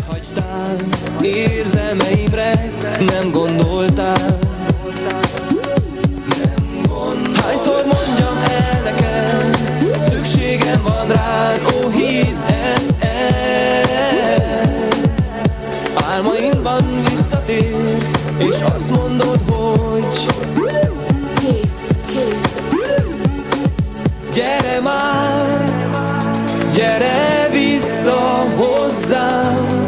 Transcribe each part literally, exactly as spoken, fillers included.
hagytál, érzelmeimre nem gondoltál. Hányszor mondjam el neked, szükségem van rád, ó, hidd ezt el. Álmaimban visszatérsz, és azt mondod, hogy gyere már, gyere vissza hozzám.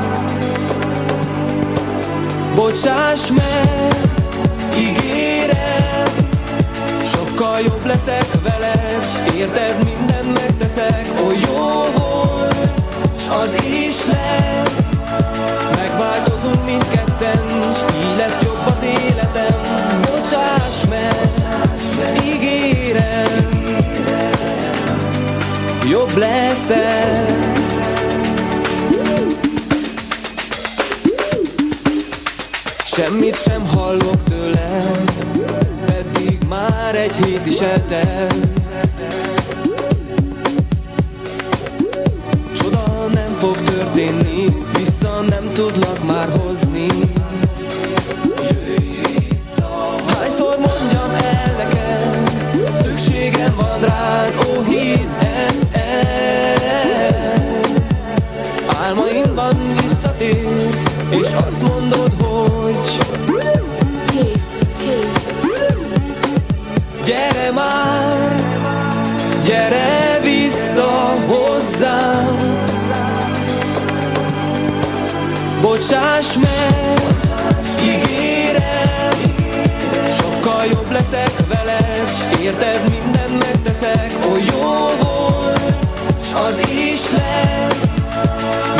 Bocsáss meg, ígérem, sokkal jobb leszek veled, s érted, mindent megteszek. Ó, jó volt, s az is lesz, megváltozunk mindketten, s így lesz jobb az életem. Bocsáss meg, ígérem, jobb leszel. Semmit sem hallok tőled, pedig már egy hét is eltelt. Csoda nem fog történni, vissza nem tudlak már hozni. Jöjj vissza. Hányszor mondjam el neked, szükségem van rád, ó, hidd ezt el. Álmaimban visszatérsz, és azt mondod, hogy gyere már, gyere vissza hozzám. Bocsáss meg, ígérem, sokkal jobb leszek veled, s érted, mindent megteszek. Ó, jó volt, s az is lesz,